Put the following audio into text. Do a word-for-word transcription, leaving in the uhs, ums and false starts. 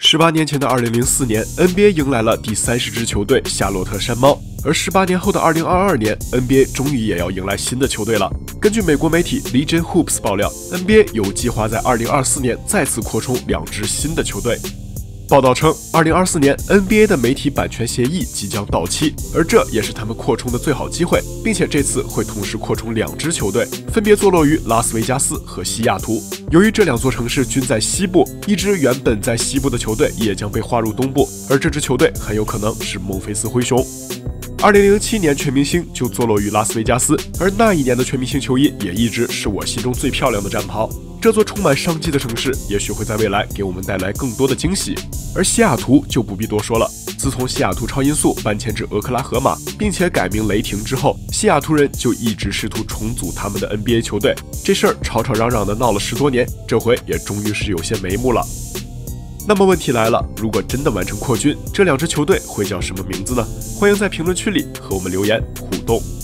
十八年前的二零零四年 ，N B A 迎来了第三十支球队夏洛特山猫，而十八年后的二零二二年 ，N B A 终于也要迎来新的球队了。根据美国媒体 Legion Hoops 爆料 ，N B A 有计划在二零二四年再次扩充两支新的球队。报道称，二零二四年 N B A 的媒体版权协议即将到期，而这也是他们扩充的最好机会，并且这次会同时扩充两支球队，分别坐落于拉斯维加斯和西雅图。由于这两座城市均在西部，一支原本在西部的球队也将被划入东部，而这支球队很有可能是孟菲斯灰熊。二零零七年全明星就坐落于拉斯维加斯，而那一年的全明星球衣也一直是我心中最漂亮的战袍。这座充满商机的城市，也许会在未来给我们带来更多的惊喜。而西雅图就不必多说了，自从西雅图超音速搬迁至俄克拉荷马，并且改名雷霆之后，西雅图人就一直试图重组他们的 N B A 球队。这事儿吵吵嚷嚷的闹了十多年，这回也终于是有些眉目了。那么问题来了，如果真的完成扩军，这两支球队会叫什么名字呢？欢迎在评论区里和我们留言互动。